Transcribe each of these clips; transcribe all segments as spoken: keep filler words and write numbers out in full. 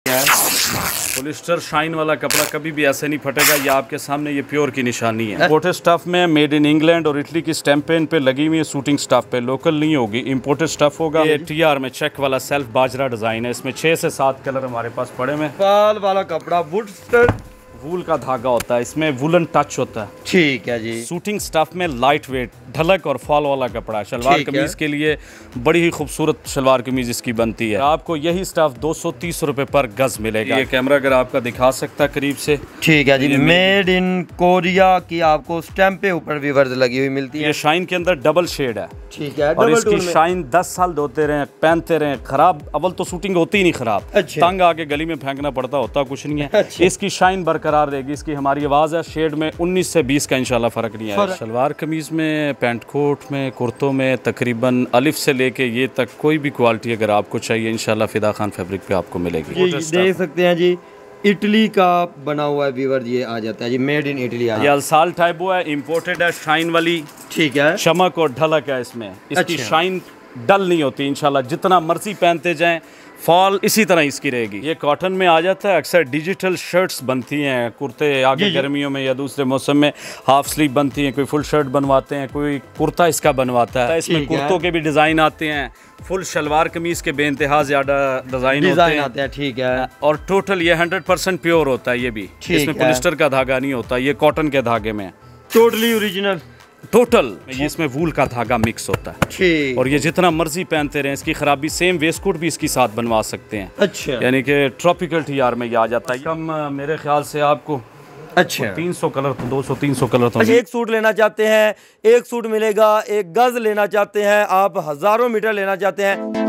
है। Polyester shine वाला कपड़ा कभी भी ऐसे नहीं फटेगा, ये आपके सामने ये प्योर की निशानी है। इम्पोर्टेड स्टफ में मेड इन इंग्लैंड और इटली की स्टैंप पेन पे लगी हुई है, शूटिंग स्टफ पे, लोकल नहीं होगी, इम्पोर्टेड स्टफ होगा। ये टी आर में चेक वाला सेल्फ बाजरा डिजाइन है, इसमें छह से सात कलर हमारे पास पड़े में। पाल वाला कपड़ा वुड वूल का धागा होता है, इसमें वुलन टच होता है। ठीक है जी। शूटिंग स्टफ में लाइट वेट ढलक और फॉल वाला कपड़ा है। शलवार कमीज के लिए बड़ी ही खूबसूरत शलवार कमीज इसकी बनती है। आपको यही स्टफ दो सौ तीस रुपए पर गज मिलेगा। ये कैमरा अगर आपका दिखा सकता है करीब से। ठीक है जी। मेड इन कोरिया की आपको स्टैंप पे ऊपर भी वर्ज लगी हुई मिलती है। ये शाइन के अंदर डबल शेड है। ठीक है। और इसकी शाइन दस साल धोते रहे, पहनते रहे, खराब अव्वल तो शूटिंग होती ही नहीं खराब। अच्छा। तंग आके गली में फेंकना पड़ता, होता कुछ नहीं है। अच्छा। इसकी शाइन बरकरार रहेगी। इसकी हमारी आवाज है शेड में उन्नीस से बीस का इंशाल्लाह फर्क नहीं है। शलवार कमीज में, पैंट कोट में, कुर्तों में तकरीबन अलिफ से लेके ये तक कोई भी क्वालिटी अगर आपको चाहिए इंशाल्लाह फिदा खान फैब्रिक पे आपको मिलेगी। देख सकते हैं जी, इटली का बना हुआ है व्यूअर, ये आ जाता है जी, मेड इन इटली। ये अलसाल टाइप वो है, इम्पोर्टेड है, शाइन वाली। ठीक है। चमक और ढलक है इसमें। इसकी अच्छा। शाइन डल नहीं होती इंशाल्लाह, जितना मर्जी पहनते जाएं फॉल इसी तरह इसकी रहेगी। ये कॉटन में आ जाता है। अक्सर डिजिटल शर्ट्स बनती हैं, कुर्ते आगे गर्मियों में या दूसरे मौसम में हाफ स्लीव बनती हैं, कोई फुल शर्ट बनवाते हैं, कोई कुर्ता इसका बनवाता है। इसमें कुर्तों के भी डिज़ाइन आते हैं, फुल शलवार कमीज के बेइंतहा ज़्यादा डिज़ाइन होते हैं। आते हैं। ठीक है। और टोटल ये हंड्रेड परसेंट प्योर होता है। ये भी इसमें पॉलिस्टर का धागा नहीं होता, ये कॉटन के धागे में टोटली ओरिजिनल। टोटल ये इसमें वूल का धागा मिक्स होता है। और ये जितना मर्जी पहनते रहे, इसकी खराबी सेम वेस्ट कोट भी इसकी साथ बनवा सकते हैं। अच्छा। यानी कि ट्रॉपिकल टी आर में ये आ जाता है। कम मेरे ख्याल से आपको अच्छा तीन सौ कलर तो दो सौ तीन सौ कलर तो। अच्छा, एक सूट लेना चाहते हैं एक सूट मिलेगा, एक गज लेना चाहते हैं आप, हजारों मीटर लेना चाहते हैं।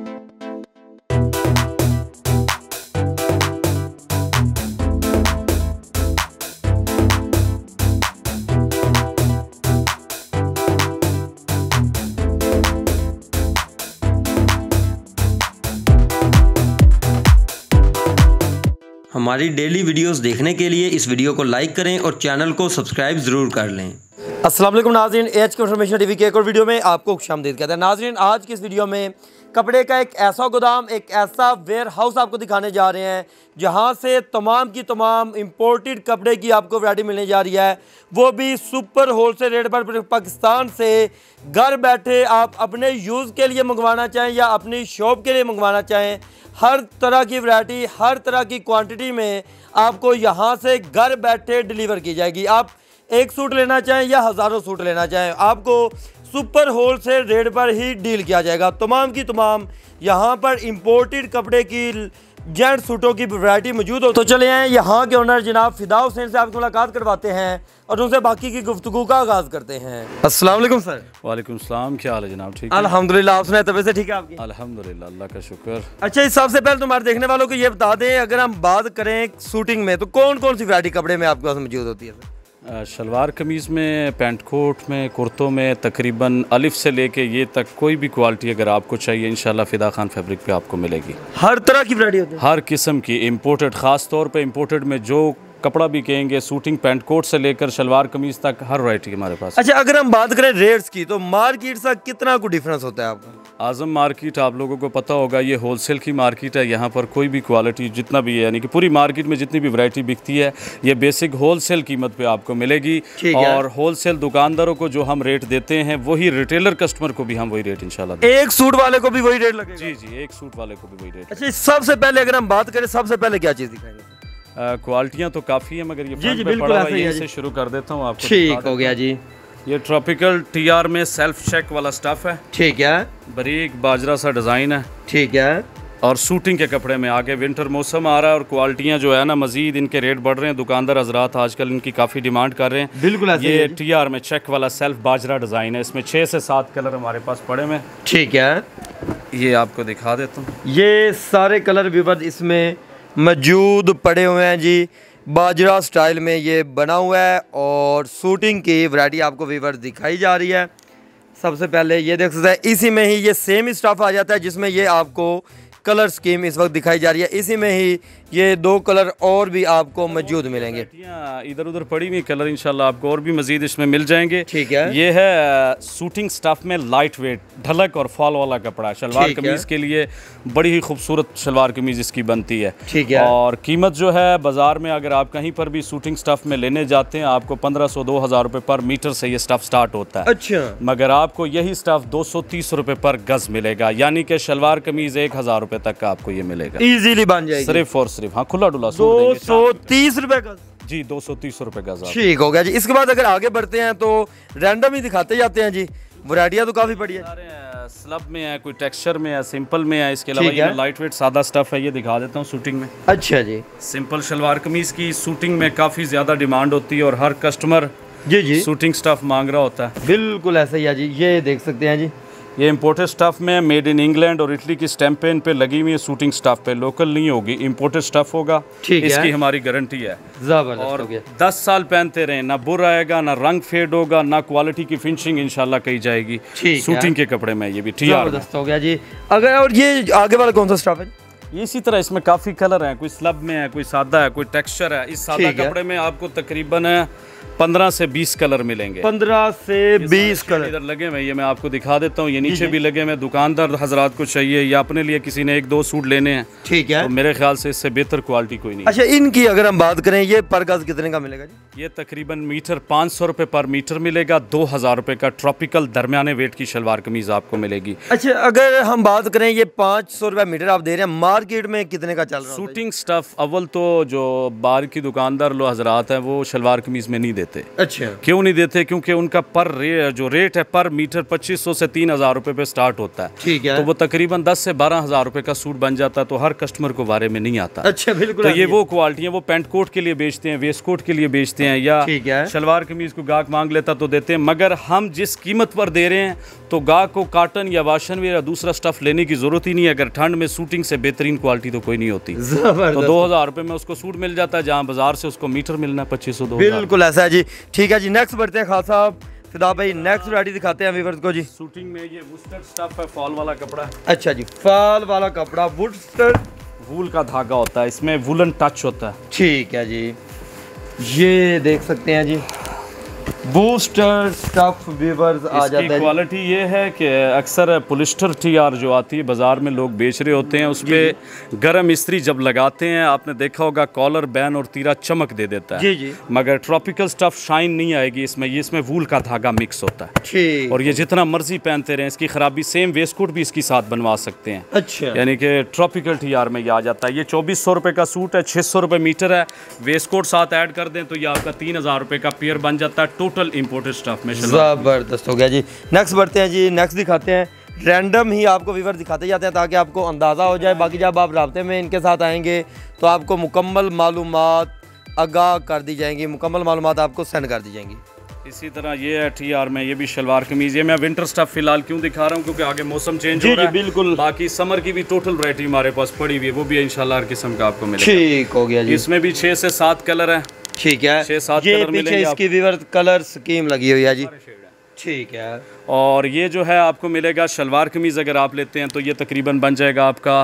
हमारी डेली वीडियोस देखने के लिए इस वीडियो को लाइक करें और चैनल को सब्सक्राइब ज़रूर कर लें। अस्सलाम वालेकुम नाज़रीन, एच के इन्फॉर्मेशन टीवी के एक और वीडियो में आपको खुशामदीद कहते हैं। नाज़रीन, आज की इस वीडियो में कपड़े का एक ऐसा गोदाम, एक ऐसा वेयर हाउस आपको दिखाने जा रहे हैं जहां से तमाम की तमाम इंपोर्टेड कपड़े की आपको वैरायटी मिलने जा रही है, वो भी सुपर होलसेल रेट पर। पाकिस्तान से घर बैठे आप अपने यूज़ के लिए मंगवाना चाहें या अपनी शॉप के लिए मंगवाना चाहें, हर तरह की वैरायटी, हर तरह की क्वांटिटी में आपको यहाँ से घर बैठे डिलीवर की जाएगी। आप एक सूट लेना चाहें या हज़ारों सूट लेना चाहें, आपको सुपर होलसेल रेट पर ही डील किया जाएगा। तमाम की तमाम यहाँ पर इंपोर्टेड कपड़े की जेंट सूटों की वैरायटी मौजूद हो। तो चले आए यहाँ के ओनर जनाब फिदा हुसैन से आपकी मुलाकात करवाते हैं और उनसे बाकी की गुफ्तगू का आगाज़ करते हैं। अस्सलाम वालेकुम सर। वालेकुम सलाम, क्या हाल है जनाब? ठीक है अल्हम्दुलिल्लाह। आप सुनाए तबीयत से ठीक है आपकी? अल्हम्दुलिल्लाह, अल्लाह का शुक्र। अच्छा, इस सबसे पहले तुम्हारे देखने वालों को ये बता दें, अगर हम बात करें शूटिंग में तो कौन कौन सी वैरायटी कपड़े में आपके पास मौजूद होती है सर? शलवार कमीज़ में, पैंट कोट में, कुर्तों में तकरीबन अलिफ से लेके ये तक कोई भी क्वालिटी अगर आपको चाहिए इंशाल्लाह फिदा खान फैब्रिक पे आपको मिलेगी। हर तरह की वैरायटी होती है, हर किस्म की इम्पोर्टेड, ख़ास तौर पे इम्पोर्टेड में जो कपड़ा भी कहेंगे, शूटिंग पैंट कोट से लेकर शलवार कमीज तक हर वैरायटी हमारे पास। अच्छा, अगर हम बात करें रेट्स की तो मार्केट से कितना को डिफरेंस होता है आपका? आज़म मार्केट आप लोगों को पता होगा, ये होलसेल की मार्केट है। यहाँ पर कोई भी क्वालिटी जितना भी है, यानी कि पूरी मार्केट में जितनी भी वैरायटी बिकती है ये बेसिक होलसेल कीमत पे आपको मिलेगी। और होलसेल दुकानदारों को जो हम रेट देते हैं वही रिटेलर कस्टमर को भी हम वही रेट इंशाल्लाह। एक सूट वाले को भी वही रेट लगेगा? जी जी, एक सूट वाले को भी वही रेट। अच्छा, सबसे पहले अगर हम बात करें, सबसे पहले क्या चीज़ दिखाएंगे? क्वालिटियाँ तो काफ़ी है, मगर ये जी जी बिल्कुल ऐसे से शुरू कर देता हूँ आपको। ठीक हो गया जी। ये ट्रॉपिकल टी आर में सेल्फ चेक वाला स्टफ है। ठीक है। बारीक बाजरा सा डिज़ाइन है। ठीक है। और शूटिंग के कपड़े में आगे विंटर मौसम आ रहा है और क्वालिटियाँ जो है ना मजीद इनके रेट बढ़ रहे हैं। दुकानदार हजरात आजकल इनकी काफ़ी डिमांड कर रहे हैं। बिल्कुल ऐसे ये टी आर में चेक वाला सेल्फ बाजरा डिज़ाइन है, इसमें छः से सात कलर हमारे पास पड़े में। ठीक है, ये आपको दिखा देता हूँ। ये सारे कलर विवर्स इसमें मौजूद पड़े हुए हैं जी। बाजरा स्टाइल में ये बना हुआ है और शूटिंग की वैरायटी आपको विवर्स दिखाई जा रही है। सबसे पहले ये देख सकते हैं, इसी में ही ये सेम स्टफ आ जाता है जिसमें ये आपको कलर स्कीम इस वक्त दिखाई जा रही है। इसी में ही ये दो कलर और भी आपको मौजूद मिलेंगे। इधर उधर पड़ी हुई कलर इंशाल्लाह आपको और भी मजीद इसमें मिल जाएंगे। ठीक है, ये है सूटिंग स्टफ में लाइट वेट ढलक और फॉल वाला कपड़ा। शलवार कमीज के लिए बड़ी ही खूबसूरत शलवार कमीज इसकी बनती है। ठीक है, और कीमत जो है बाजार में अगर आप कहीं पर भी सूटिंग स्टफ में लेने जाते हैं आपको पंद्रह सौ दो हज़ार रुपये पर मीटर से ये स्टफ स्टार्ट होता है। अच्छा, मगर मगर आपको यही स्टफ दो सौ तीस रुपये पर गज मिलेगा, यानी कि शलवार कमीज एक हज़ार रुपये तक का आपको ये मिलेगा। इजीली बन जाएगी सिर्फ और सिर्फ। हाँ, खुला डुला दो सौ तीस रुपये गज। जी, दो सौ तीस रुपये गज। ठीक हो गया जी। इसके बाद अगर आगे बढ़ते हैं तो रैंडम ही दिखाते जाते हैं जी। वैरायटियाँ तो काफ़ी बड़ी है। स्लब में है, कोई टेक्सचर में है, सिंपल में है। इसके अलावा ये लाइट वेट सादा स्टफ है, ये दिखा देता हूँ शूटिंग में। अच्छा जी, सिंपल शलवार कमीज की शूटिंग में काफ़ी ज़्यादा डिमांड होती है और हर कस्टमर जी जी शूटिंग स्टफ मांग रहा होता है। बिल्कुल ऐसा ही है जी। ये देख सकते हैं जी, ये इम्पोर्टेड स्टफ में मेड इन इंग्लैंड और इटली की स्टैंपेन पे लगी हुई है शूटिंग स्टफ पे, लोकल नहीं होगी, इम्पोर्टेड स्टफ होगा। ठीक है, इसकी हमारी गारंटी है। जबरदस्त और हो गया। दस साल पहनते रहे, ना बुर आएगा, ना रंग फेड होगा, ना क्वालिटी की फिनिशिंग इंशाल्लाह कही जाएगी। शूटिंग के कपड़े में ये भी जबरदस्त हो गया जी। अगर और ये आगे वाला कौन सा स्टफ है? इसी तरह इसमें काफ़ी कलर हैं, कोई स्लब में है, कोई सादा है, कोई टेक्सचर है। इस सादा कपड़े में आपको तकरीबन पंद्रह से बीस कलर मिलेंगे। पंद्रह से बीस कलर इधर लगे हुए, ये मैं आपको दिखा देता हूँ। ये नीचे भी लगे हुए। दुकानदार हजरात को चाहिए या अपने लिए किसी ने एक दो सूट लेने हैं, ठीक है, तो मेरे ख्याल से इससे बेहतर क्वालिटी कोई नहीं। अच्छा, इनकी अगर हम बात करें, ये पर गज कितने का मिलेगा जी? ये तकरीबन मीटर पाँच सौ रुपये पर मीटर मिलेगा। दो हज़ार रुपये का ट्रॉपिकल दरमियाने वेट की शलवार कमीज आपको मिलेगी। अच्छा, अगर हम बात करें, ये पाँच सौ रुपये मीटर आप दे रहे हैं, मार्केट में कितने का चल रहा है? शूटिंग स्टफ अव्वल तो जो बाहर की दुकानदार लो हजरात हैं वो शलवार कमीज में नहीं देते। अच्छा, क्यों नहीं देते? क्योंकि उनका पर रे, जो रेट है पर मीटर पच्चीस सौ से तीन हज़ार रुपये पे स्टार्ट होता है। ठीक है, तो वो तकरीबन दस से बारह हज़ार रुपये का सूट बन जाता है, तो हर कस्टमर को बारे में नहीं आता। अच्छा, बिल्कुल। तो ये वो क्वालिटी है, वो पेंट कोट के लिए बेचते हैं, वेस्ट कोट के लिए बेचते हैं, या शलवार कमीज को गाहक मांग लेता तो देते हैं। मगर हम जिस कीमत पर दे रहे हैं तो गाहक को काटन या वाशन वेयर या दूसरा स्टफ लेने की जरूरत ही नहीं है। अगर ठंड में शूटिंग से बेहतरीन क्वालिटी तो कोई नहीं होती, तो दो हज़ार रुपये में उसको सूट मिल जाता है, जहाँ बाजार से उसको मीटर मिलना है पच्चीस सौ। बिल्कुल ऐसा है जी। ठीक है जी, नेक्स्ट बढ़ते हैं खान साहब। फिदा भाई, नेक्स्ट वैरायटी दिखाते हैं व्यूअर्स को जी। शूटिंग में ये वुस्टर स्टफ है, फॉल वाला कपड़ा। अच्छा जी, फॉल वाला कपड़ा, वुस्टर वूल का धागा होता है, इसमें वुलन टच होता है। ठीक है जी, ये देख सकते हैं जी, बूस्टर स्टफ व्यूअर्स आ जाता है। क्वालिटी ये है कि अक्सर पॉलिस्टर टीआर जो आती है बाजार में लोग बेच रहे होते हैं, उस पर गर्म इस्त्री जब लगाते हैं आपने देखा होगा कॉलर बैन और तीरा चमक दे देता है। जी जी। मगर ट्रॉपिकल स्टफ शाइन नहीं आएगी इसमें, ये इसमें वूल का धागा मिक्स होता है। और ये जितना मर्जी पहनते रहे, इसकी खराबी सेम वेस्ट कोट भी इसकी साथ बनवा सकते हैं। अच्छा, यानी कि ट्रॉपिकल टीआर में ये आ जाता है। ये चौबीस सौ रुपये का सूट है, छः सौ रुपये मीटर है। वेस्ट कोट साथ ऐड कर दें तो ये आपका तीन हज़ार रुपये का पेयर बन जाता है टोटल इम्पोर्टेड स्टफ में। जबरदस्त हो गया जी। नेक्स्ट बढ़ते हैं जी, नेक्स्ट दिखाते हैं। रैंडम ही आपको व्यूअर दिखाते जाते हैं ताकि आपको अंदाज़ा हो जाए। बाकी जब आप राब्ते में इनके साथ आएंगे तो आपको मुकम्मल मालूमात आगाह कर दी जाएंगी, मुकम्मल मालूमात आपको सेंड कर दी जाएंगी। इसी तरह ये है टी आर में, ये भी शलवार कमीज। ये मैं विंटर स्टफ फिलहाल क्यों दिखा रहा हूँ क्योंकि आगे मौसम चेंज हो रहा है। बिल्कुल। बाकी समर की भी टोटल वैरायटी हमारे पास पड़ी हुई है, वो भी इंशाल्लाह हर किस्म का आपको मिलेगा। ठीक हो गया जी। इसमें भी छः से सात कलर है। ठीक है, छः सात ये कलर मिलेंगे। इसकी व्यूअर कलर स्कीम लगी हुई है जी। ठीक है, और ये जो है आपको मिलेगा शलवार कमीज अगर आप लेते हैं तो ये तकरीबन बन जाएगा आपका,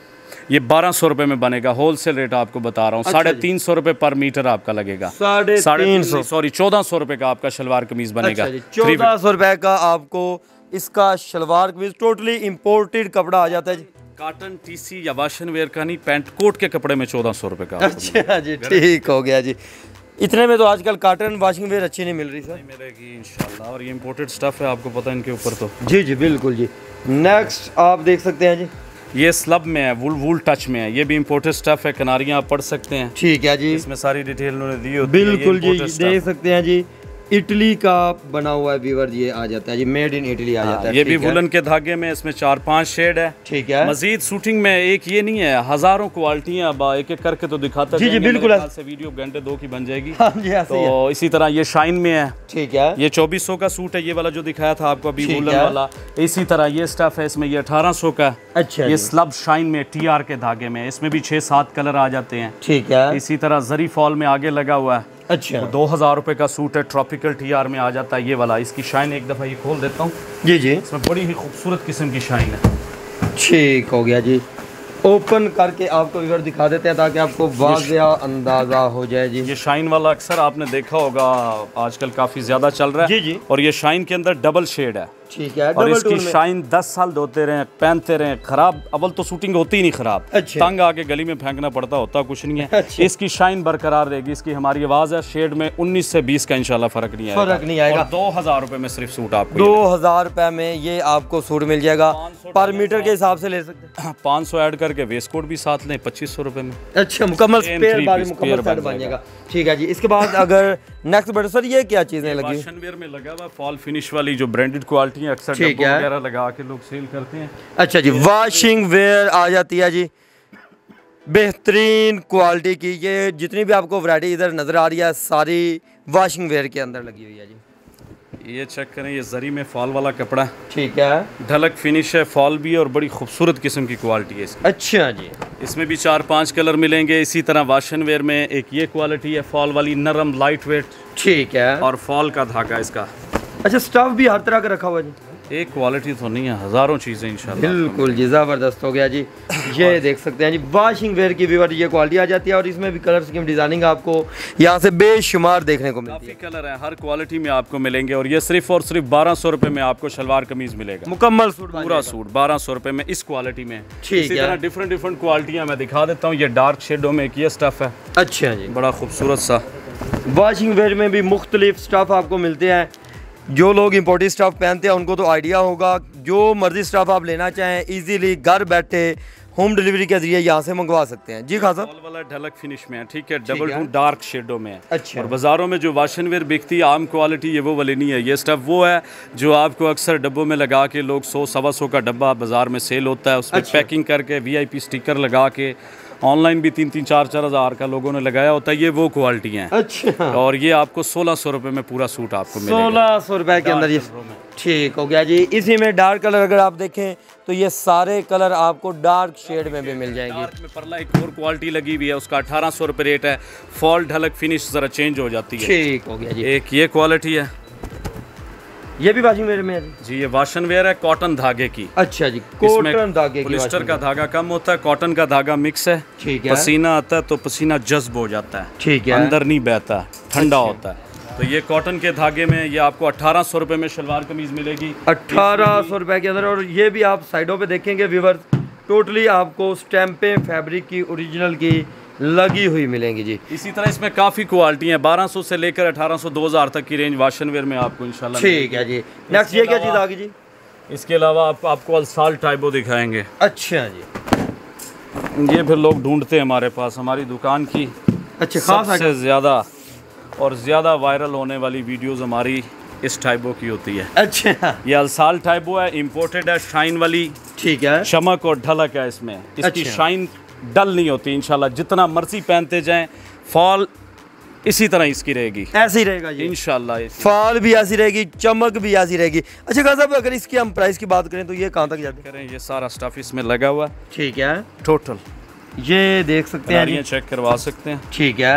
ये बारह सौ रुपये में बनेगा। होलसेल रेट आपको बता रहा हूँ। अच्छा, साढ़े तीन सौ रुपये पर मीटर आपका लगेगा। साढ़े तीन सौ सॉरी चौदह सौ रुपये का आपका शलवार कमीज बनेगा। चौदह सौ रुपये का आपको इसका शलवार कमीज टोटली इम्पोर्टेड कपड़ा आ जाता है जी। काटन टीसी या वाशन वेयर का नहीं, पैंट कोट के कपड़े में चौदह सौ रुपये का। अच्छा जी, ठीक हो गया जी। इतने में तो आजकल काटन वाशिंग वेयर अच्छी नहीं मिल रही सर। नहीं मिलेगी इंशाल्लाह, और ये इम्पोर्टेड स्टफ है, आपको पता है इनके ऊपर तो। जी जी बिल्कुल जी। नेक्स्ट आप देख सकते हैं जी, ये स्लब में है, वूल वूल टच में है। ये भी इम्पोर्टेड स्टफ है, किनारियाँ आप पढ़ सकते हैं। ठीक है जी, इसमें सारी डिटेल उन्होंने दी होती है। बिल्कुल जी, देख सकते हैं जी, इटली का बना हुआ है व्यूअर, ये आ जाता है जी, मेड इन इटली आ जाता है। ये भी वुलन के धागे में, इसमें चार पांच शेड है। ठीक है, मजीद शूटिंग में एक ये नहीं है, हजारों क्वालिटियां, अब एक एक करके तो दिखाता जी जी बिल्कुल से वीडियो घंटे दो की बन जाएगी। हाँ जी, तो इसी तरह ये शाइन में है। ठीक है, ये चौबीस सौ का सूट है, ये वाला जो दिखाया था आपको अभी वुलन वाला। इसी तरह ये स्टफ है, इसमें ये अठारह सौ का। अच्छा, ये स्लब शाइन में टी आर के धागे में, इसमें भी छह सात कलर आ जाते हैं। ठीक है, इसी तरह जरी फॉल में आगे लगा हुआ है। अच्छा, तो दो हज़ार रुपये का सूट है, ट्रॉपिकल टी आर में आ जाता है ये वाला। इसकी शाइन एक दफ़ा ये खोल देता हूँ। जी जी, इसमें बड़ी ही खूबसूरत किस्म की शाइन है। ठीक हो गया जी। ओपन करके आपको व्यूअर दिखा देते हैं ताकि आपको वाज़ेह अंदाज़ा हो जाए जी। ये शाइन वाला अक्सर आपने देखा होगा, आजकल काफ़ी ज़्यादा चल रहा है। जी जी। और ये शाइन के अंदर डबल शेड है। ठीक है। और इसकी शाइन दस साल धोते रहे, पहनते रहे, खराब अव्वल तो शूटिंग होती ही नहीं खराब। अच्छा। तंग आके गली में फेंकना पड़ता, होता कुछ नहीं है। अच्छा। इसकी शाइन बरकरार रहेगी। इसकी हमारी आवाज़ है, शेड में उन्नीस से बीस का इंशाल्लाह फ़र्क नहीं आएगा। फ़र्क नहीं आएगा। दो हज़ार रुपये में सिर्फ सूट आपको, दो हज़ार रुपये में ये आपको सूट मिल जाएगा। पर मीटर के हिसाब से ले सकते हैं। पाँच सौ ऐड करके वेस्ट कोट भी साथ लें, पच्चीस सौ रुपये में। अच्छा, मुकम्मल स्पेयर बार मुकम्मल सेट बन जाएगा। ठीक है जी। इसके बाद अगर नेक्स्ट बट सर ये क्या चीज़ें लगी? वाशन वेयर में लगा हुआ फॉल फिनिश वाली जो ब्रांडेड क्वालिटी है, अक्सर डब्बों वगैरह लगा के लोग सेल करते हैं। अच्छा जी, वाशिंग वेयर आ जाती है जी, बेहतरीन क्वालिटी की। ये जितनी भी आपको वैरायटी इधर नज़र आ रही है सारी वाशिंग वेयर के अंदर लगी हुई है जी। ये चेक करें, ये जरी में फॉल वाला कपड़ा। ठीक है। ढलक फिनिश है, फॉल भी है और बड़ी खूबसूरत किस्म की क्वालिटी है इसकी। अच्छा जी। इसमें भी चार पांच कलर मिलेंगे। इसी तरह वाशन वेयर में एक ये क्वालिटी है फॉल वाली, नरम लाइट वेट। ठीक है। और फॉल का धागा इसका। अच्छा, स्टफ भी हर तरह का रखा हुआ जी। एक क्वालिटी तो नहीं है, हज़ारों चीज़ें इंशाल्लाह। बिल्कुल जी, ज़बरदस्त हो गया जी। ये देख सकते हैं जी, वाशिंग वेयर की व्यूअर ये क्वालिटी आ जाती है। और इसमें भी कलर स्कीम डिज़ाइनिंग आपको यहाँ से बेशुमार देखने को मिलती है। काफ़ी कलर है, हर क्वालिटी में आपको मिलेंगे। और ये सिर्फ और सिर्फ बारह सौ रुपये में आपको शलवार कमीज़ मिलेगा, मुकम्मल सूट, पूरा सूट बारह सौ रुपये में इस क्वालिटी में। ठीक है। डिफरेंट डिफरेंट क्वालिटियाँ मैं दिखा देता हूँ। ये डार्क शेडों में एक ये स्टफ़ है। अच्छा जी, बड़ा खूबसूरत सा। वाशिंग वेयर में भी मुख्तलिफ स्टफ़ आपको मिलते हैं। जो लोग इम्पोर्टेड स्टफ़ पहनते हैं उनको तो आइडिया होगा। जो मर्जी स्टफ़ आप लेना चाहें इजीली घर बैठे होम डिलीवरी के जरिए यहाँ से मंगवा सकते हैं जी। खास वाला ढलक फिनिश में है, ठीक है, डबल टू डार्क शेडों में है। अच्छा। और बाज़ारों में जो वाशन वेयर बिकती है आम क्वालिटी, ये वो वाली नहीं है। ये स्टफ़ वो है जो आपको अक्सर डब्बों में लगा के लोग सौ सवा सौ का डब्बा बाज़ार में सेल होता है, उसमें अच्छा। पैकिंग करके वी आई पी स्टिकर लगा के ऑनलाइन भी तीन तीन चार चार हज़ार का लोगों ने लगाया होता है। ये वो क्वालिटी हैं। अच्छा। और ये आपको सोलह सौ रुपये में पूरा सूट आपको मिलेगा। सोलह सौ रुपये के अंदर ये ठीक हो गया जी। इसी में डार्क कलर अगर आप देखें तो ये सारे कलर आपको डार्क शेड में भी मिल जाएंगे। डार्क में परला एक और क्वालिटी लगी हुई है, उसका अठारह सौ रुपये रेट है। फॉल ढलक फिनिश ज़रा चेंज हो जाती है। ठीक हो गया जी। एक ये क्वालिटी है, ये भी वाशिंग वेयर में है जी। ये वाशन वेयर है कॉटन धागे की। अच्छा जी, कॉटन धागे की। पॉलिस्टर का धागा कम होता है, कॉटन का धागा मिक्स है। ठीक है। पसीना आता है तो पसीना जज्ब हो जाता है। ठीक है। अंदर नहीं बहता, ठंडा होता है। तो ये कॉटन के धागे में ये आपको अठारह सौ रुपये में शलवार कमीज मिलेगी, अठारह सौ रुपये के अंदर। और ये भी आप साइडों पे देखेंगे व्यूअर्स, टोटली आपको स्टैंपें फैब्रिक की ओरिजिनल की लगी हुई मिलेंगी जी। इसी तरह इसमें काफ़ी क्वालिटी हैं, बारह सौ से लेकर अठारह सौ दो हज़ार तक की रेंज वाशन वेयर में आपको इंशाल्लाह। ठीक है जी। नेक्स्ट ये क्या चीज़ आ गई जी? इसके अलावा आप, आपको अलसाल टाइबो दिखाएंगे। अच्छा जी। ये फिर लोग ढूंढते हैं हमारे पास, हमारी दुकान की अच्छा सबसे ज़्यादा और ज़्यादा वायरल होने वाली वीडियोज़ हमारी इस टाइबो की होती है। अच्छा। ये अलसाल टाइबो है, इम्पोर्टेड है, शाइन वाली। ठीक है। चमक और ढलक है इसमें। इसकी अच्छा। शाइन डल नहीं होती इंशाल्लाह, जितना मर्जी पहनते जाएं फॉल इसी तरह इसकी रहेगी, ऐसे ही रहेगा जी इंशाल्लाह। फॉल भी ऐसी रहेगी, चमक भी ऐसी रहेगी। अच्छा खान साहब, अगर इसकी हम प्राइस की बात करें तो ये कहाँ तक जाते करें? ये सारा स्टफ इसमें लगा हुआ है। ठीक है। टोटल ये देख सकते हैं, ये चेक करवा सकते हैं। ठीक है।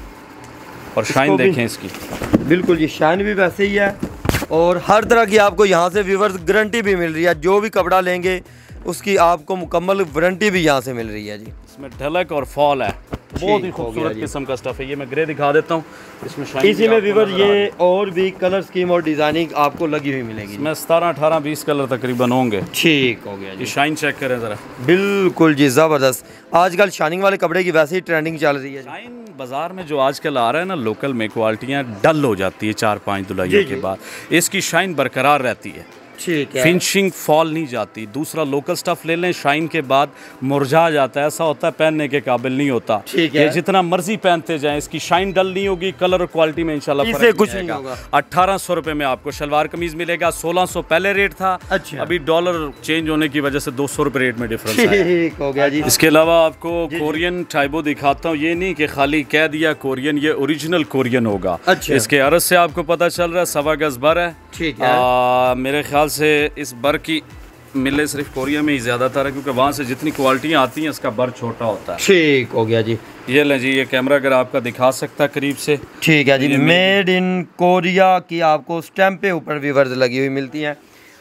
और शाइन देखें इसकी, बिल्कुल जी शाइन भी वैसे ही है। और हर तरह की आपको यहाँ से व्यूअर्स गारंटी भी मिल रही है। जो भी कपड़ा लेंगे उसकी आपको मुकम्मल वारंटी भी यहाँ से मिल रही है जी। इसमें ढलक और फॉल है, बहुत ही खूबसूरत किस्म का स्टफ है। ये मैं ग्रे दिखा देता हूँ, इसमें इसी में व्यूअर ये और भी कलर स्कीम और डिजाइनिंग आपको लगी हुई मिलेगी। इसमें सतारह अठारह बीस कलर तकरीबन होंगे। ठीक हो गया जी। शाइन चेक करें ज़रा। बिल्कुल जी ज़बरदस्त। आजकल शाइनिंग वाले कपड़े की वैसे ही ट्रेंडिंग चल रही है। शाइन बाजार में जो आजकल आ रहा है ना, लोकल में क्वालिटियाँ डल हो जाती है चार पाँच धुलाइयों के बाद, इसकी शाइन बरकरार रहती है। ठीक है। फिनिशिंग फॉल नहीं जाती। दूसरा लोकल स्टफ ले लें, शाइन के बाद मुरझा जाता है, ऐसा होता है पहनने के काबिल नहीं होता। ठीक है। ये जितना मर्जी पहनते जाएं, इसकी शाइन डल नहीं होगी, कलर और क्वालिटी में इंशाल्लाह फर्क कुछ नहीं होगा। अट्ठारह सौ रुपये में आपको शलवार कमीज मिलेगा। सोलह सौ पहले रेट था। अच्छा। अभी डॉलर चेंज होने की वजह से दो सौ रुपये रेट में डिफरेंस ठीक हो गया जी। इसके अलावा आपको कोरियन टाइबो दिखाता हूँ। ये नहीं कि खाली कह दिया कोरियन, ये ओरिजिनल कोरियन होगा। अच्छा। इसके अर्ज से आपको पता चल रहा है सवा गज बर है। ठीक है। मेरे ख्याल से इस बर की मिले सिर्फ कोरिया में ही ज़्यादातर है, क्योंकि वहाँ से जितनी क्वालिटियाँ आती हैं इसका बर छोटा होता है। ठीक हो गया जी। ये लें जी, ये कैमरा अगर आपका दिखा सकता है करीब से। ठीक है जी। मेड इन कोरिया की आपको स्टैंप पे ऊपर व्यूअर्स लगी हुई मिलती हैं।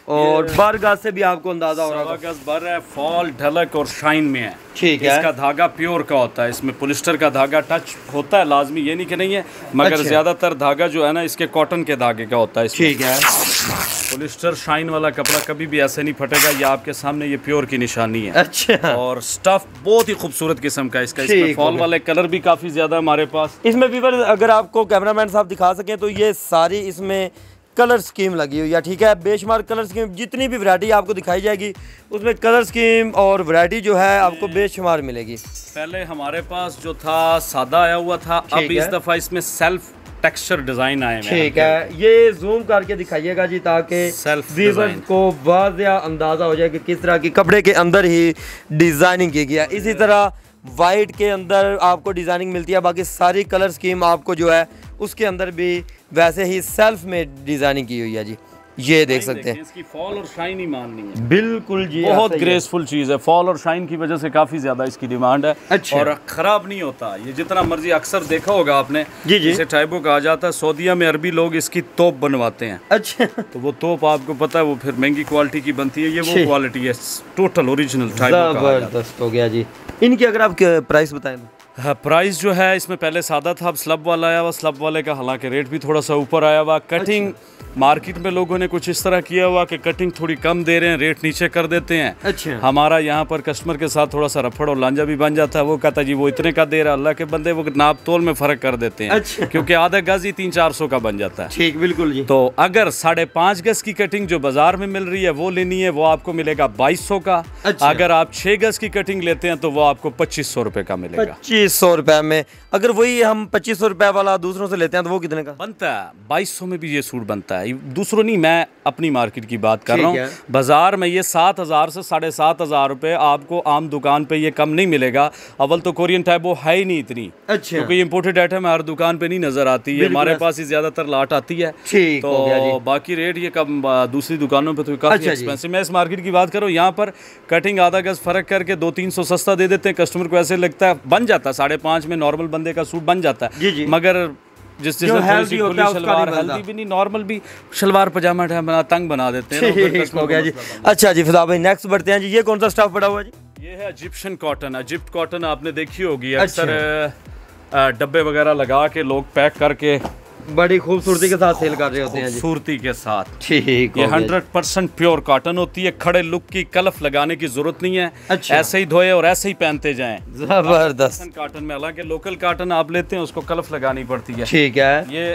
और बर गज से भी आपको अंदाजा हो रहा है, गज बर है, फॉल ढलक और शाइन में है। ठीक है। इसका धागा प्योर का होता है, इसमें पॉलिस्टर का धागा टच होता है लाजमी, ये नहीं कि नहीं है, मगर अच्छा। ज्यादातर धागा जो है ना इसके कॉटन के धागे का होता है। ठीक है। पॉलिस्टर शाइन वाला कपड़ा कभी भी ऐसे नहीं फटेगा, ये आपके सामने ये प्योर की निशानी है। अच्छा। और स्टफ बहुत ही खूबसूरत किस्म का इसका, इसमें फॉल वाले कलर भी काफी ज्यादा हमारे पास। इसमें भी अगर आपको कैमरामैन साहब दिखा सकें तो ये सारी इसमें कलर स्कीम लगी हुई है। ठीक है, बेशुमार कलर स्कीम, जितनी भी वैरायटी आपको दिखाई जाएगी उसमें कलर स्कीम और वैरायटी जो है आपको बेशुमार मिलेगी। पहले हमारे पास जो था सादा आया हुआ था, अब इस दफा इसमें सेल्फ टेक्सचर डिजाइन आए हैं। ठीक है, ये जूम करके दिखाइएगा जी ताकि व्यूअर्स को वाज़िया अंदाजा हो जाए कि किस तरह की कपड़े के अंदर ही डिजाइनिंग की गई है। इसी तरह वाइट के अंदर आपको डिजाइनिंग मिलती है, बाकी सारी कलर स्कीम आपको जो है उसके अंदर भी वैसे ही सेल्फ में डिजाइनिंग की हुई है जी। ये देख सकते हैं, इसकी फॉल और शाइन ही माननी है। बिल्कुल जी, बहुत ग्रेसफुल चीज़ है, फॉल और शाइन की वजह से काफ़ी ज़्यादा इसकी डिमांड है। अच्छा। और ख़राब नहीं होता ये, जितना मर्जी, अक्सर देखा होगा आपने जी जी, इसे टाइपो कहा जाता है। सऊदीया में अरबी लोग इसकी तोप बनवाते हैं। अच्छा। तो वो तोप आपको पता है वो फिर महंगी क्वालिटी की बनती है, ये वो क्वालिटी है, टोटल ओरिजिनल टाइपो। जबरदस्त हो गया जी। इनकी अगर आप प्राइस बताएं। हाँ, प्राइस जो है इसमें पहले सादा था, अब स्लब वाला आया हुआ। स्लब वाले का हालांकि रेट भी थोड़ा सा ऊपर आया हुआ। कटिंग अच्छा। मार्केट में लोगों ने कुछ इस तरह किया हुआ कि कटिंग थोड़ी कम दे रहे हैं, रेट नीचे कर देते हैं। अच्छा। हमारा यहाँ पर कस्टमर के साथ थोड़ा सा रफड़ और लांजा भी बन जाता है। वो कहता है जी वो इतने का दे रहा, अल्लाह के बंदे वो नाप तोल में फ़र्क कर देते हैं। अच्छा। क्योंकि आधा गज ही तीन चार सौ का बन जाता है। ठीक, बिल्कुल जी। तो अगर साढ़े पाँच गज की कटिंग जो बाजार में मिल रही है वो लेनी है, वो आपको मिलेगा बाईस सौ का। अच्छा। अगर आप छः गज की कटिंग लेते हैं तो वो आपको पच्चीस सौ रुपये का मिलेगा। पच्चीस सौ रुपये में अगर वही हम पच्चीस सौ रुपये वाला दूसरों से लेते हैं तो वो कितने का बनता है? बाईस सौ में भी ये सूट बनता है। दूसरों नहीं, मैं अपनी मार्केट की बात कर रहा हूँ। बाजार में ये सात हजार से साढ़े सात हजार रुपए आपको आम दुकान पे ये कम नहीं मिलेगा। अवल तो कोरियन टाइप वो है ही नहीं इतनी। अच्छा। क्योंकि इम्पोर्टेड आइटम हर दुकान पे नहीं नजर आती है, हमारे पास ही ज्यादातर लाट आती है। ठीक, तो बाकी रेट ये कम दूसरी दुकानों पे तो काफी एक्सपेंसिव। मैं इस मार्केट की बात कर रहा हूँ, यहाँ पर कटिंग आधा गज फर्क करके दो तीन सौ सस्ता दे देते हैं। कस्टमर को ऐसे लगता है बन जाता है, साढ़े पाँच में नॉर्मल बंदे का सूट बन जाता है। जी जी। मगर जिस जिस हेल्दी होता है शलवार हेल्दी भी नहीं, नॉर्मल भी शलवार पजामा बना तंग बना देते हैं। हो गया जी। अच्छा जी फिदा भाई, नेक्स्ट बढ़ते हैं जी। ये कौन सा स्टफ पड़ा हुआ है जी? ये है इजिप्शियन कॉटन। इजिप्ट कॉटन आपने देखी होगी अक्सर डब्बे वगैरह लगा के लोग पैक करके बड़ी खूबसूरती के साथ सेल कर रहे होते हैं। खूबसूरती के साथ। ठीक। ये हंड्रेड परसेंट प्योर कॉटन होती है, खड़े लुक की कलफ लगाने की जरूरत नहीं है। अच्छा। ऐसे ही धोए और ऐसे ही पहनते जाएं। जबरदस्त कॉटन में, हालांकि लोकल कॉटन आप लेते हैं उसको कलफ लगानी पड़ती है। ठीक है। ये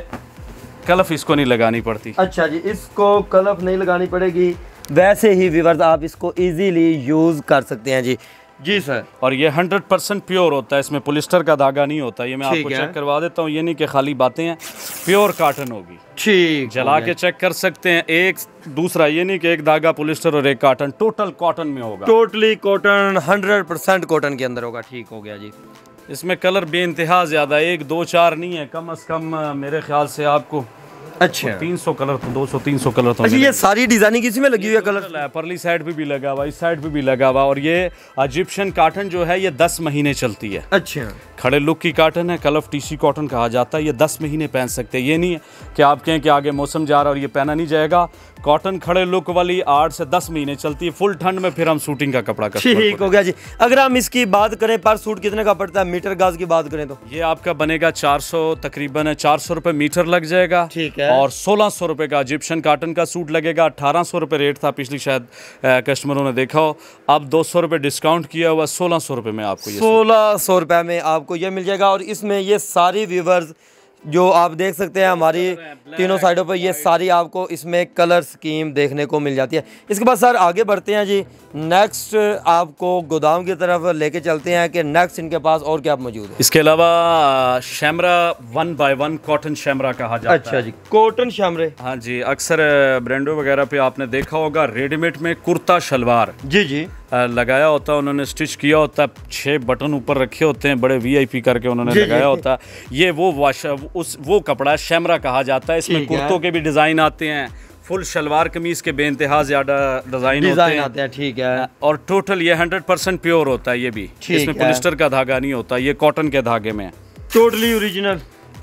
कलफ इसको नहीं लगानी पड़ती। अच्छा जी, इसको कलफ नहीं लगानी पड़ेगी, वैसे ही व्यूअर्स आप इसको इजीली यूज कर सकते हैं जी। जी सर। और ये हंड्रेड परसेंट प्योर होता है, इसमें पॉलिस्टर का धागा नहीं होता। ये मैं आपको चेक करवा देता हूँ, ये नहीं कि खाली बातें हैं, प्योर कॉटन होगी। ठीक, जला के चेक कर सकते हैं। एक दूसरा ये नहीं कि एक धागा पॉलिस्टर और एक कॉटन, टोटल कॉटन में होगा। Totally cotton, hundred percent cotton के अंदर होगा। ठीक हो गया जी। इसमें कलर बेइंतहा ज्यादा, एक दो चार नहीं है, कम अज कम मेरे ख्याल से आपको अच्छा तीन सौ कलर तो दो सौ तीन सौ कलर तो। अच्छा, ये सारी डिजाइनिंग इसी में लगी हुई है कलर? परली साइड पे भी लगा हुआ, इस साइड पे भी लगा हुआ। और ये इजिप्शियन कॉटन जो है ये दस महीने चलती है। अच्छा। खड़े लुक की कॉटन है, कलफ टीसी कॉटन कहा जाता है। ये दस महीने पहन सकते हैं, ये नहीं है कि आप कहें कि आगे मौसम जा रहा है और ये पहना नहीं जाएगा। कॉटन खड़े लुक वाली आठ से दस महीने चलती है। फुल ठंड में फिर हम शूटिंग का कपड़ा करते हैं। ठीक हो गया जी। अगर हम इसकी बात करें पर सूट कितने का पड़ता है, मीटर गाज की बात करें तो? ये आपका बनेगा चार सौ तकरीबन चार सौ रुपये मीटर लग जाएगा। ठीक है। और सोलह सौ रुपये का इजिप्शियन कॉटन का सूट लगेगा। अठारह सौ रुपये रेट था पिछली, शायद कस्टमरों ने देखा हो। अब दो सौ रुपये डिस्काउंट किया हुआ, सोलह सौ रुपये में आपको सोलह सौ रुपये में आपको ये मिल जाएगा। और इसमें ये सारी व्यूवर्स जो आप देख सकते हैं हमारी तीनों साइडों पर, ये सारी आपको इसमें कलर स्कीम देखने को मिल जाती है। इसके बाद सर आगे बढ़ते हैं जी। नेक्स्ट आपको गोदाम की तरफ लेके चलते हैं कि नेक्स्ट इनके पास और क्या मौजूद है। इसके अलावा शैमरा वन बाय वन कॉटन शैमरा कहा जाता अच्छा है। अच्छा जी, कॉटन शैमरे। हाँ जी, अक्सर ब्रांडों वगैरह पे आपने देखा होगा रेडीमेड में कुर्ता शलवार जी जी लगाया होता है, उन्होंने स्टिच किया होता है, छः बटन ऊपर रखे होते हैं, बड़े वीआईपी करके उन्होंने लगाया होता है। ये वो वाश उस वो कपड़ा शैमरा कहा जाता है। इसमें कुर्तों के भी डिज़ाइन आते हैं, फुल शलवार कमीज के बेइंतहा ज्यादा डिजाइन होते हैं। आते हैं। ठीक है। और टोटल ये हंड्रेड परसेंट प्योर होता है। ये भी इसमें पॉलिस्टर का धागा नहीं होता, ये कॉटन के धागे में। Totally original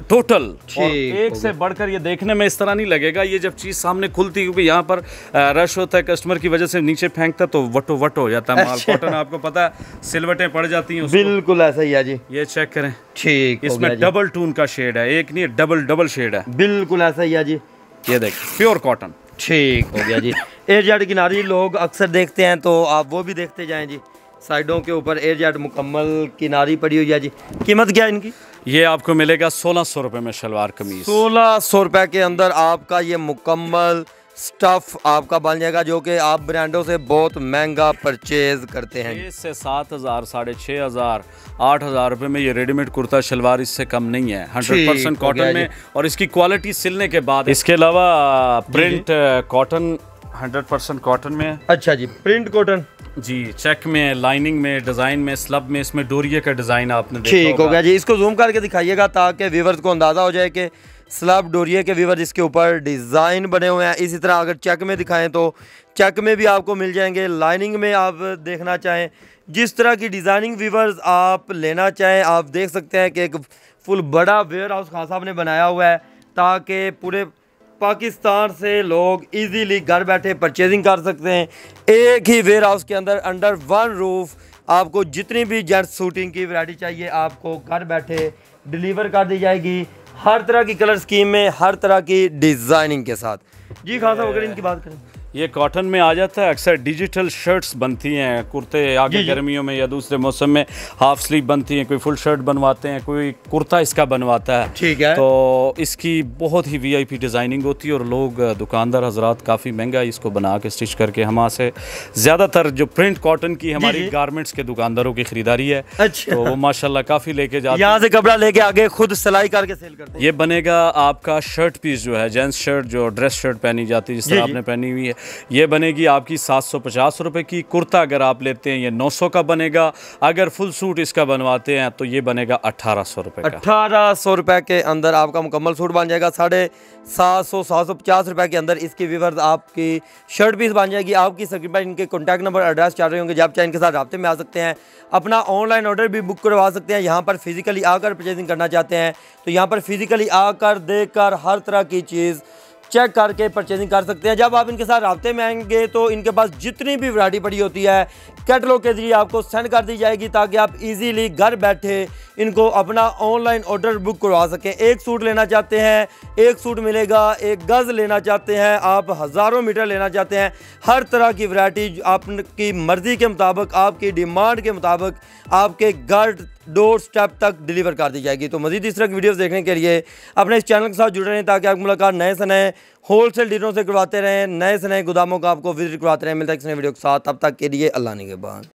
total. और एक से बढ़कर ये देखने में इस तरह नहीं लगेगा, ये जब चीज़ सामने खुलती है, क्योंकि यहाँ पर रश होता है कस्टमर की वजह से नीचे फेंकता तो वटो वट हो जाता है माल। कॉटन आपको पता है सिलवटें पड़ जाती हैं उसको। बिल्कुल ऐसा ही है जी। ये चेक करें, ठीक, इसमें डबल टून का शेड है, एक नहीं डबल डबल शेड है। बिल्कुल ऐसा ही है जी। ये देख प्योर कॉटन। ठीक हो गया जी। एयर जेट किनारी लोग अक्सर देखते हैं तो आप वो भी देखते जाएं जी। साइडों के ऊपर एयर जेट मुकम्मल किनारी पड़ी हुई है जी। कीमत क्या है इनकी? ये आपको मिलेगा सोलह सौ रुपये में शलवार कमीज। सोलह सौ रुपये के अंदर आपका ये मुकम्मल स्टफ आपका बन जाएगा, जो कि आप ब्रांडों से बहुत महंगा परचेज करते हैं। छः से सात हज़ार साढ़े छः हज़ार आठ हज़ार रुपये में ये रेडीमेड कुर्ता शलवार इससे कम नहीं है। हंड्रेड परसेंट कॉटन में, और इसकी क्वालिटी सिलने के बाद। इसके अलावा print cotton hundred percent cotton में है। अच्छा जी, प्रिंट कॉटन जी, चेक में, लाइनिंग में, डिज़ाइन में, स्लब में, इसमें डोरिये का डिज़ाइन आपने देखा। ठीक हो गया जी। इसको जूम करके दिखाइएगा ताकि व्यूअर्स को अंदाज़ा हो जाए कि स्लब डोरिये के व्यूअर इसके ऊपर डिज़ाइन बने हुए हैं। इसी तरह अगर चेक में दिखाएं तो चेक में भी आपको मिल जाएंगे। लाइनिंग में आप देखना चाहें, जिस तरह की डिज़ाइनिंग व्यूअर्स आप लेना चाहें, आप देख सकते हैं कि एक फुल बड़ा वेयर हाउस खान साहब ने बनाया हुआ है ताकि पूरे पाकिस्तान से लोग इजीली घर बैठे परचेजिंग कर सकते हैं। एक ही वेयर हाउस के अंदर अंडर वन रूफ आपको जितनी भी जेंट्स सूटिंग की वैरायटी चाहिए आपको घर बैठे डिलीवर कर दी जाएगी, हर तरह की कलर स्कीम में, हर तरह की डिज़ाइनिंग के साथ। जी खान साहब अगर इनकी बात करें, ये कॉटन में आ जाता है। अक्सर डिजिटल शर्ट्स बनती हैं, कुर्ते आगे गर्मियों में या दूसरे मौसम में हाफ स्लीव बनती हैं, कोई फुल शर्ट बनवाते हैं, कोई कुर्ता इसका बनवाता है। ठीक है। तो इसकी बहुत ही वीआईपी डिज़ाइनिंग होती है और लोग दुकानदार हजरात काफ़ी महंगा इसको बना के स्टिच करके हमारे से ज़्यादातर जो प्रिंट कॉटन की हमारी गारमेंट्स के दुकानदारों की खरीदारी है। अच्छा। तो वो माशाल्लाह काफ़ी लेके जाते हैं, यहाँ से कपड़ा लेके आगे खुद सिलाई करके सेल करते हैं। ये बनेगा आपका शर्ट पीस जो है, जेंट्स शर्ट जो ड्रेस शर्ट पहनी जाती है जिस तरह आपने पहनी हुई है, ये बनेगी आपकी सात सौ पचास रुपये की। कुर्ता अगर आप लेते हैं ये नौ सौ का बनेगा। अगर फुल सूट इसका बनवाते हैं तो ये बनेगा अठारह सौ रुपये का। अठारह सौ रुपये के अंदर आपका मुकम्मल सूट बन जाएगा। साढ़े सात सौ सात सौ पचास रुपये के अंदर इसकी व्यूअर्स आपकी शर्ट पीस बन जाएगी। आपकी स्क्रीन पर इनके कॉन्टैक्ट नंबर एड्रेस चल रहे होंगे, जब चाहे इनके साथ रब्ते में आ सकते हैं। अपना ऑनलाइन ऑर्डर भी बुक करवा सकते हैं। यहाँ पर फिजिकली आकर परचेजिंग करना चाहते हैं तो यहाँ पर फिजिकली आकर देखकर हर तरह की चीज़ चेक करके परचेजिंग कर सकते हैं। जब आप इनके साथ राब्ते में आएंगे तो इनके पास जितनी भी वैरायटी पड़ी होती है कैटलॉग के जरिए आपको सेंड कर दी जाएगी ताकि आप इजीली घर बैठे इनको अपना ऑनलाइन ऑर्डर बुक करवा सकें। एक सूट लेना चाहते हैं एक सूट मिलेगा, एक गज़ लेना चाहते हैं आप हज़ारों मीटर लेना चाहते हैं, हर तरह की वैरायटी आपकी मर्ज़ी के मुताबिक, आपकी डिमांड के मुताबिक आपके घर डोर स्टेप तक डिलीवर कर दी जाएगी। तो मज़ीद इस तरह की वीडियोस देखने के लिए अपने इस चैनल के साथ जुड़े रहें ताकि आपकी मुलाकात नए से नए होलसेल डीलरों से करवाते रहें, नए से नए गोदामों का आपको विजिट करवाते रहें। मिलता है किसी नए वीडियो के साथ, तब तक के लिए अल्लाह निगहबान।